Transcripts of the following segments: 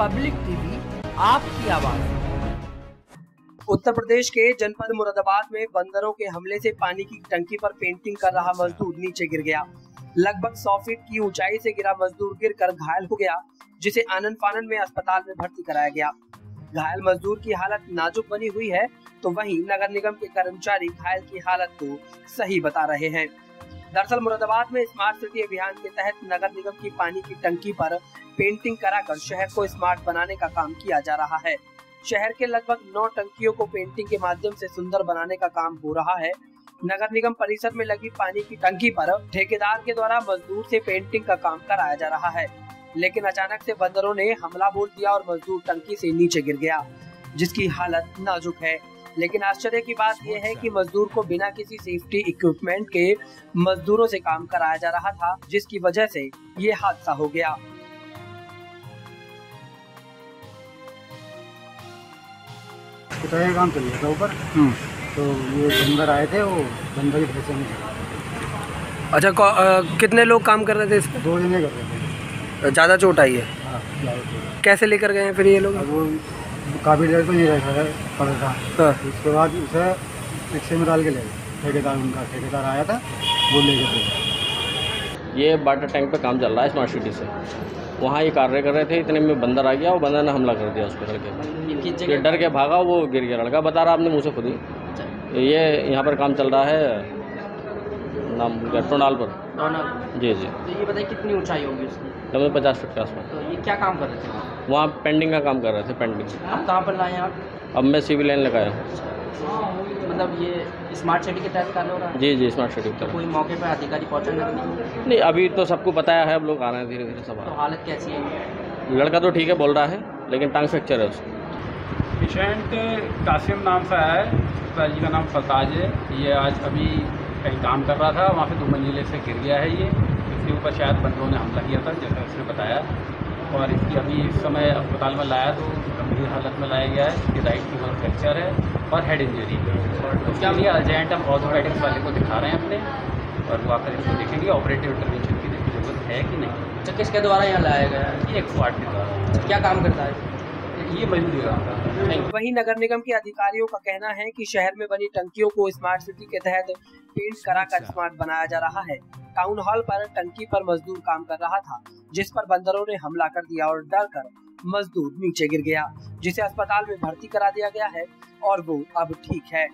Public TV, आपकी आवाज। उत्तर प्रदेश के जनपद मुरादाबाद में बंदरों के हमले से पानी की टंकी पर पेंटिंग कर रहा मजदूर नीचे गिर गया। लगभग 100 फीट की ऊंचाई से गिरा मजदूर गिरकर घायल हो गया, जिसे आनन फानन में अस्पताल में भर्ती कराया गया। घायल मजदूर की हालत नाजुक बनी हुई है, तो वहीं नगर निगम के कर्मचारी घायल की हालत को सही बता रहे हैं। दरअसल मुरादाबाद में स्मार्ट सिटी अभियान के तहत नगर निगम की पानी की टंकी पर पेंटिंग कराकर शहर को स्मार्ट बनाने का काम किया जा रहा है। शहर के लगभग 9 टंकियों को पेंटिंग के माध्यम से सुंदर बनाने का काम हो रहा है। नगर निगम परिसर में लगी पानी की टंकी पर ठेकेदार के द्वारा मजदूर से पेंटिंग का काम कराया जा रहा है, लेकिन अचानक से बंदरों ने हमला बोल दिया और मजदूर टंकी से नीचे गिर गया, जिसकी हालत नाजुक है। लेकिन आश्चर्य की बात यह है कि मजदूर को बिना किसी सेफ्टी इक्विपमेंट के मजदूरों से काम कराया जा रहा था, जिसकी वजह से ये हादसा हो गया। काम चल रहा था ऊपर, तो ये बंदर आए थे, वो बंदर की वजह से। अच्छा, कितने लोग काम कर रहे थे इसमें? 2 जने कर रहे थे। ज्यादा चोट आई है? हाँ, कैसे लेकर गए हैं फिर ये लोग? वो काफ़ी देर तो नहीं रहा पड़ा था। हाँ। उसके बाद उसे रिक्शे में डाल के ले गए ठेकेदार आया था, वो ले गए। ये वाटर टैंक पे काम चल रहा है स्मार्ट सिटी से। वहाँ ये कार्य कर रहे थे, इतने में बंदर आ गया, वो बंदर ने हमला कर दिया उस पर लड़के। ये डर के भागा, वो गिर गया। लड़का बता रहा आपने मुँह से खुद ही। ये यहाँ पर काम चल रहा है नाम टोनाल पर। जी। तो ये बताइए कितनी ऊंचाई होगी उसकी? लगभग 50 फीट के आसपास। तो ये क्या काम कर रहे थे? वहाँ पेंटिंग का काम कर रहे थे, पेंटिंग। आप कहाँ पर लाए आप? अब मैं सिविल लाइन लगाया हूँ। मतलब ये स्मार्ट सिटी के तहत कार्य हो रहा है? जी, स्मार्ट सिटी के तहत। कोई मौके पर अधिकारी पहुँचा नहीं, अभी तो सबको बताया है, अब लोग आ रहे हैं धीरे धीरे सब। तो हालत कैसी है? लड़का तो ठीक है बोल रहा है, लेकिन टांग फ्रैक्चर है उसको। पेशेंट कासिम नाम से आया है, पिताजी का नाम फरताज है। ये आज अभी कहीं काम कर रहा था, वहाँ से 2 मंजिले से गिर गया है। ये इसके ऊपर शायद बंदरों ने हमला किया था, जैसा उसने बताया। और इसकी अभी इस समय अस्पताल में लाया तो गंभीर हालत में लाया गया है। इसकी राइट फीमर फ्रैक्चर है और हेड इंजरी है। उसके लिए अर्जेंट हम ऑर्थोपेडिक्स वाले को दिखा रहे हैं अपने, और वो आकर इसको देखेंगे ऑपरेटिव इंटरवेंशन की जरूरत है कि नहीं। अच्छा, किसके द्वारा यहाँ लाया गया है? ये 108 के द्वारा। क्या काम करता है ये मजदूरी काम करता है। वहीं नगर निगम के अधिकारियों का कहना है कि शहर में बनी टंकियों को स्मार्ट सिटी के तहत पेंट कराकर स्मार्ट बनाया जा रहा है। टाउन हॉल पर टंकी पर मजदूर काम कर रहा था, जिस पर बंदरों ने हमला कर दिया और डर कर मजदूर नीचे गिर गया, जिसे अस्पताल में भर्ती करा दिया गया है और वो अब ठीक है।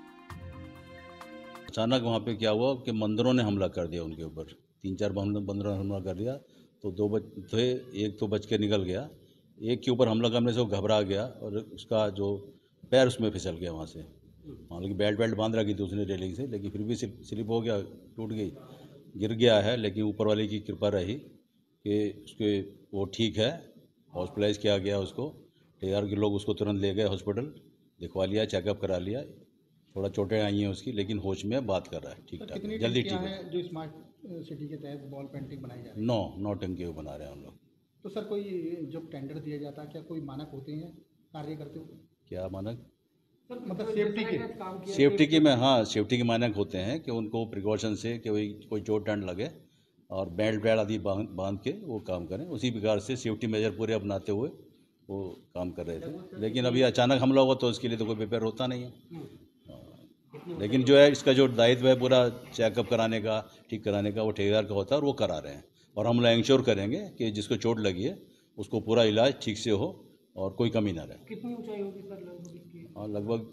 अचानक वहाँ पे क्या हुआ कि बंदरों ने हमला कर दिया उनके ऊपर। 3-4 बंदरों ने हमला कर दिया, तो 2 थे, एक तो बच के निकल गया। एक के ऊपर हमला करने से वो घबरा गया और उसका जो पैर उसमें फिसल गया वहाँ से। हालांकि बेल्ट बांध रखी थी उसने रेलिंग से, लेकिन फिर भी स्लिप हो गया, टूट गई, गिर गया है। लेकिन ऊपर वाले की कृपा रही कि उसके वो ठीक है, हॉस्पिटलाइज किया गया उसको। ठेकेदार के लोग उसको तुरंत ले गए हॉस्पिटल, दिखवा लिया, चेकअप करा लिया। थोड़ा चोटें आई हैं उसकी, लेकिन होश में बात कर रहा है, ठीक ठाक है, जल्दी ठीक है। जो स्मार्ट सिटी के तहत वॉल पेंटिंग बनाई जा रही है? 9 टंकी बना रहे हैं हम लोग। तो सर, कोई जो टेंडर दिया जाता है, क्या कोई मानक होते हैं कार्य करते हुए? क्या मानक? सर, मतलब सेफ्टी के में, हाँ, सेफ्टी के मानक होते हैं कि उनको प्रिकॉशन से कि कोई चोट टंड लगे और बेल्ट आदि बांध के वो काम करें। उसी प्रकार से सेफ्टी मेजर पूरे अपनाते हुए वो काम कर रहे थे। लेकिन अभी अचानक हमला हुआ तो उसके लिए तो कोई प्रिपेयर होता नहीं है। लेकिन जो है इसका जो दायित्व है पूरा चेकअप कराने का, ठीक कराने का, वो ठेकेदार का होता है और वो करा रहे हैं। और हम लोग इंश्योर करेंगे कि जिसको चोट लगी है उसको पूरा इलाज ठीक से हो और कोई कमी ना रहे। कितनी ऊंचाई होगी सर लगभग इसकी? हाँ, लगभग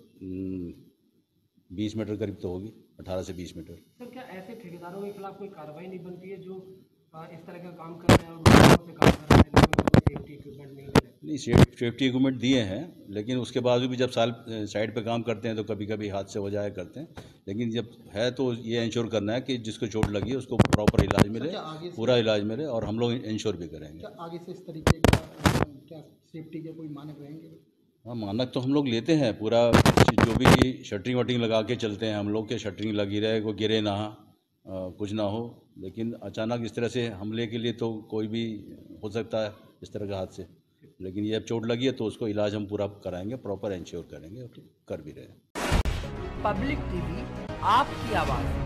20 मीटर करीब तो होगी, 18 से 20 मीटर। सर, क्या ऐसे ठेकेदारों के खिलाफ कोई कार्रवाई नहीं बनती है जो इस तरह का काम कर रहे हैं और से काम कर रहे हैं, सेफ्टी इक्विपमेंट नहीं दे रहे? नहीं, सेफ्टी इक्विपमेंट दिए हैं, लेकिन उसके बाद भी जब साइड पे काम करते हैं तो कभी कभी हादसे हो जाया करते हैं। लेकिन जब है तो ये इंश्योर करना है कि जिसको चोट लगी है उसको प्रॉपर इलाज मिले, पूरा इलाज मिले, और हम लोग इंश्योर भी करेंगे। क्या आगे से इस तरीके का क्या सेफ्टी के कोई मानक रहेंगे? हाँ, मानक तो हम लोग लेते हैं पूरा। जो भी शटरिंग वटरिंग लगा के चलते हैं हम लोग, के शटरिंग लगी रहे, कोई गिरे ना, कुछ ना हो। लेकिन अचानक इस तरह से हमले के लिए तो कोई भी हो सकता है इस तरह के हाथ से। लेकिन ये अब चोट लगी है तो उसको इलाज हम पूरा कराएंगे, प्रॉपर इंश्योर करेंगे, और कर भी रहे हैं। पब्लिक टीवी, आपकी आवाज़।